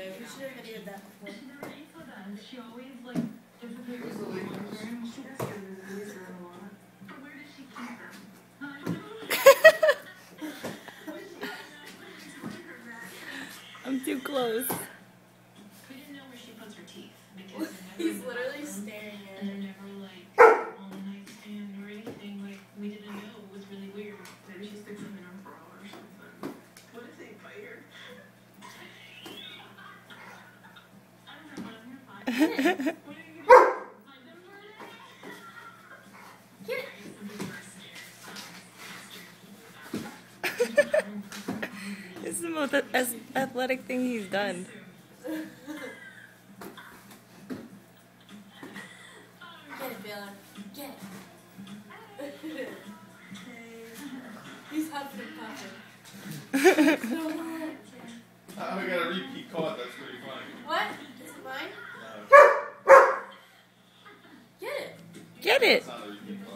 good. We should have videoed that before. She always like disappears. But where does she keep them? I'm too close. We didn't know where she puts her teeth because He's literally staring at and her. they're never like on the nightstand or anything. Like we didn't know. It was really weird. Maybe she sticks them in her bra or something. What if they bite her? I don't know what I'm gonna find. What are you gonna do? Find them for a day? Get it. This is the most athletic thing he's done. Get it, Baylor. Get it. He's huffing and puffing. I got a repeat caught, that's pretty funny. What? Is it mine? No. Get it. Get it! That's not a repeat caught.